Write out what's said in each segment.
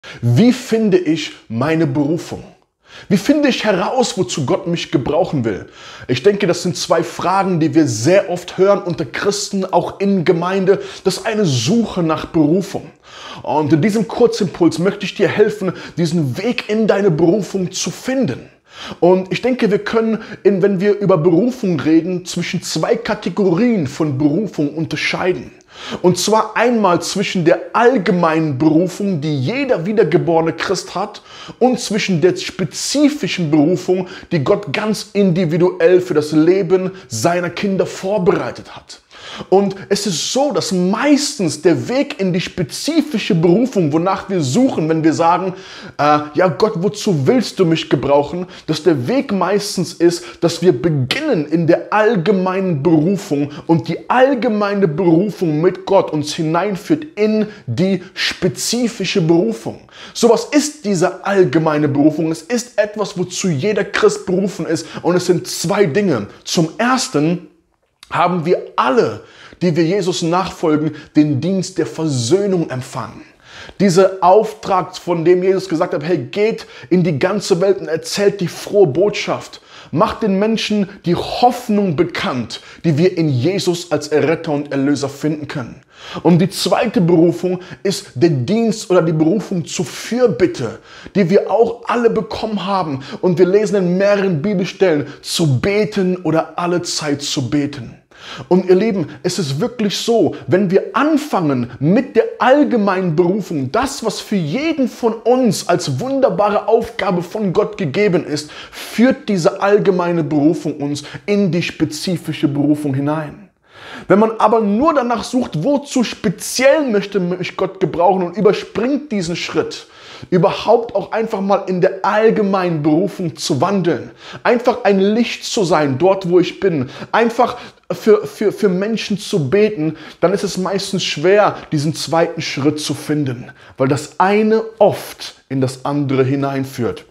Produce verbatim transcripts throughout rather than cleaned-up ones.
Wie finde ich meine Berufung? Wie finde ich heraus, wozu Gott mich gebrauchen will? Ich denke, das sind zwei Fragen, die wir sehr oft hören unter Christen, auch in Gemeinde. Das ist eine Suche nach Berufung. Und in diesem Kurzimpuls möchte ich dir helfen, diesen Weg in deine Berufung zu finden. Und ich denke, wir können, in, wenn wir über Berufung reden, zwischen zwei Kategorien von Berufung unterscheiden. Und zwar einmal zwischen der allgemeinen Berufung, die jeder wiedergeborene Christ hat, und zwischen der spezifischen Berufung, die Gott ganz individuell für das Leben seiner Kinder vorbereitet hat. Und es ist so, dass meistens der Weg in die spezifische Berufung, wonach wir suchen, wenn wir sagen, äh, ja Gott, wozu willst du mich gebrauchen, dass der Weg meistens ist, dass wir beginnen in der allgemeinen Berufung und die allgemeine Berufung mit Gott uns hineinführt in die spezifische Berufung. So, was ist diese allgemeine Berufung? Es ist etwas, wozu jeder Christ berufen ist, und es sind zwei Dinge. Zum Ersten haben wir alle, die wir Jesus nachfolgen, den Dienst der Versöhnung empfangen. Dieser Auftrag, von dem Jesus gesagt hat, hey, geht in die ganze Welt und erzählt die frohe Botschaft. Macht den Menschen die Hoffnung bekannt, die wir in Jesus als Erretter und Erlöser finden können. Und die zweite Berufung ist der Dienst oder die Berufung zur Fürbitte, die wir auch alle bekommen haben. Und wir lesen in mehreren Bibelstellen, zu beten oder alle Zeit zu beten. Und ihr Lieben, es ist wirklich so, wenn wir anfangen mit der allgemeinen Berufung, das, was für jeden von uns als wunderbare Aufgabe von Gott gegeben ist, führt diese allgemeine Berufung uns in die spezifische Berufung hinein. Wenn man aber nur danach sucht, wozu speziell möchte mich Gott gebrauchen und überspringt diesen Schritt, überhaupt auch einfach mal in der allgemeinen Berufung zu wandeln, einfach ein Licht zu sein, dort wo ich bin, einfach für, für, für Menschen zu beten, dann ist es meistens schwer, diesen zweiten Schritt zu finden, weil das eine oft in das andere hineinführt.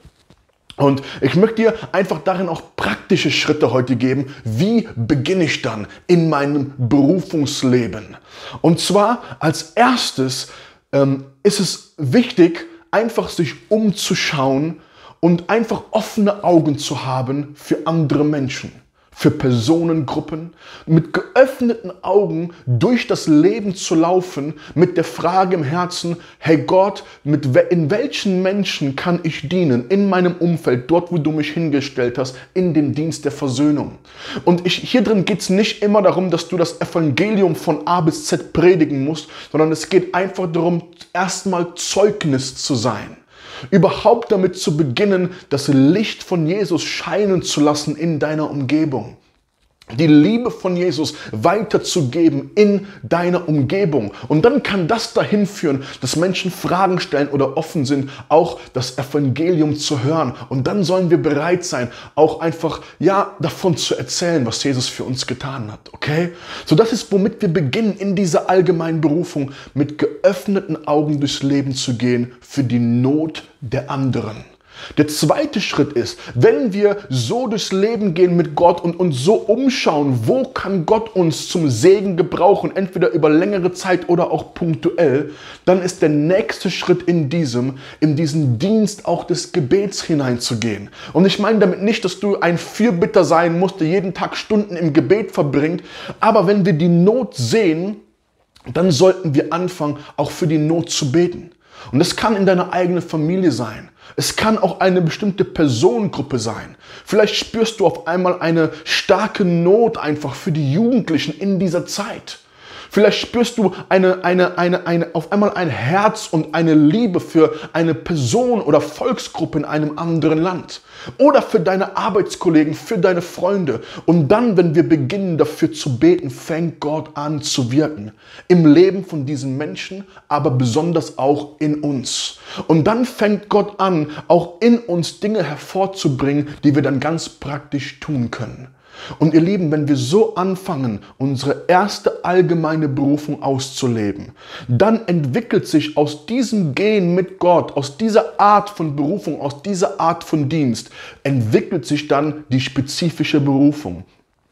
Und ich möchte dir einfach darin auch praktische Schritte heute geben. Wie beginne ich dann in meinem Berufungsleben? Und zwar als erstes ähm, ist es wichtig, einfach sich umzuschauen und einfach offene Augen zu haben für andere Menschen, für Personengruppen, mit geöffneten Augen durch das Leben zu laufen, mit der Frage im Herzen, hey Gott, mit we- in welchen Menschen kann ich dienen, in meinem Umfeld, dort wo du mich hingestellt hast, in den Dienst der Versöhnung. Und ich, hier drin geht es nicht immer darum, dass du das Evangelium von A bis Z predigen musst, sondern es geht einfach darum, erstmal Zeugnis zu sein. Überhaupt damit zu beginnen, das Licht von Jesus scheinen zu lassen in deiner Umgebung. Die Liebe von Jesus weiterzugeben in deiner Umgebung. Und dann kann das dahin führen, dass Menschen Fragen stellen oder offen sind, auch das Evangelium zu hören. Und dann sollen wir bereit sein, auch einfach, ja, davon zu erzählen, was Jesus für uns getan hat. Okay? So, das ist, womit wir beginnen, in dieser allgemeinen Berufung, mit geöffneten Augen durchs Leben zu gehen für die Not der anderen. Der zweite Schritt ist, wenn wir so durchs Leben gehen mit Gott und uns so umschauen, wo kann Gott uns zum Segen gebrauchen, entweder über längere Zeit oder auch punktuell, dann ist der nächste Schritt in diesem, in diesen Dienst auch des Gebets hineinzugehen. Und ich meine damit nicht, dass du ein Fürbitter sein musst, der jeden Tag Stunden im Gebet verbringt, aber wenn wir die Not sehen, dann sollten wir anfangen, auch für die Not zu beten. Und das kann in deiner eigenen Familie sein. Es kann auch eine bestimmte Personengruppe sein. Vielleicht spürst du auf einmal eine starke Not einfach für die Jugendlichen in dieser Zeit. Vielleicht spürst du eine, eine, eine, eine, auf einmal ein Herz und eine Liebe für eine Person oder Volksgruppe in einem anderen Land. Oder für deine Arbeitskollegen, für deine Freunde. Und dann, wenn wir beginnen dafür zu beten, fängt Gott an zu wirken. Im Leben von diesen Menschen, aber besonders auch in uns. Und dann fängt Gott an, auch in uns Dinge hervorzubringen, die wir dann ganz praktisch tun können. Und ihr Lieben, wenn wir so anfangen, unsere erste allgemeine Berufung auszuleben, dann entwickelt sich aus diesem Gehen mit Gott, aus dieser Art von Berufung, aus dieser Art von Dienst, entwickelt sich dann die spezifische Berufung.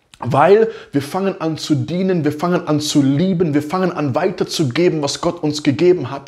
Weil wir fangen an zu dienen, wir fangen an zu lieben, wir fangen an weiterzugeben, was Gott uns gegeben hat.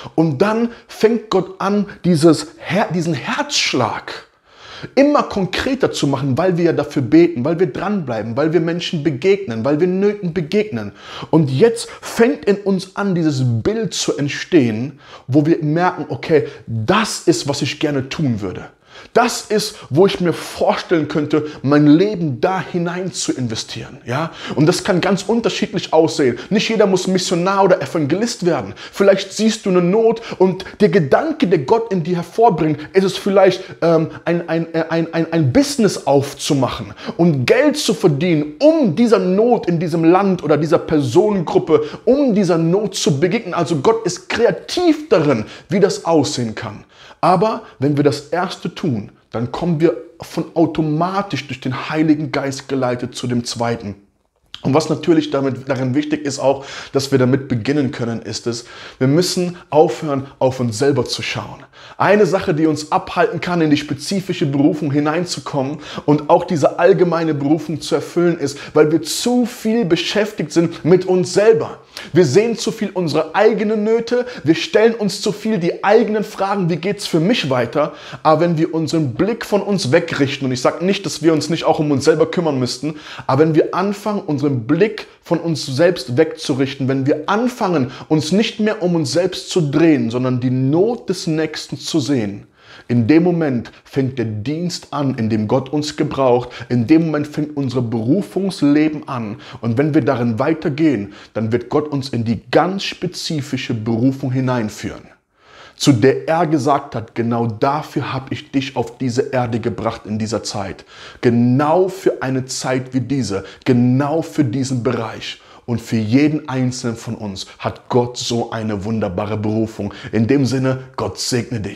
Und dann fängt Gott an, dieses Her- diesen Herzschlag immer konkreter zu machen, weil wir ja dafür beten, weil wir dranbleiben, weil wir Menschen begegnen, weil wir Nöten begegnen. Und jetzt fängt in uns an, dieses Bild zu entstehen, wo wir merken, okay, das ist, was ich gerne tun würde. Das ist, wo ich mir vorstellen könnte, mein Leben da hinein zu investieren. Ja? Und das kann ganz unterschiedlich aussehen. Nicht jeder muss Missionar oder Evangelist werden. Vielleicht siehst du eine Not und der Gedanke, der Gott in dir hervorbringt, ist es vielleicht, ähm, ein, ein, ein, ein, ein Business aufzumachen und Geld zu verdienen, um dieser Not in diesem Land oder dieser Personengruppe, um dieser Not zu begegnen. Also Gott ist kreativ darin, wie das aussehen kann. Aber wenn wir das Erste tun, dann kommen wir von automatisch durch den Heiligen Geist geleitet zu dem Zweiten. Und was natürlich damit, darin wichtig ist auch, dass wir damit beginnen können, ist es, wir müssen aufhören, auf uns selber zu schauen. Eine Sache, die uns abhalten kann, in die spezifische Berufung hineinzukommen und auch diese allgemeine Berufung zu erfüllen, ist, weil wir zu viel beschäftigt sind mit uns selber. Wir sehen zu viel unsere eigenen Nöte, wir stellen uns zu viel die eigenen Fragen, wie geht's für mich weiter? Aber wenn wir unseren Blick von uns wegrichten, und ich sage nicht, dass wir uns nicht auch um uns selber kümmern müssten, aber wenn wir anfangen, unseren Blick von uns selbst wegzurichten, wenn wir anfangen, uns nicht mehr um uns selbst zu drehen, sondern die Not des Nächsten zu sehen, in dem Moment fängt der Dienst an, in dem Gott uns gebraucht. In dem Moment fängt unser Berufungsleben an. Und wenn wir darin weitergehen, dann wird Gott uns in die ganz spezifische Berufung hineinführen, zu der er gesagt hat, genau dafür habe ich dich auf diese Erde gebracht in dieser Zeit. Genau für eine Zeit wie diese, genau für diesen Bereich. Und für jeden Einzelnen von uns hat Gott so eine wunderbare Berufung. In dem Sinne, Gott segne dich.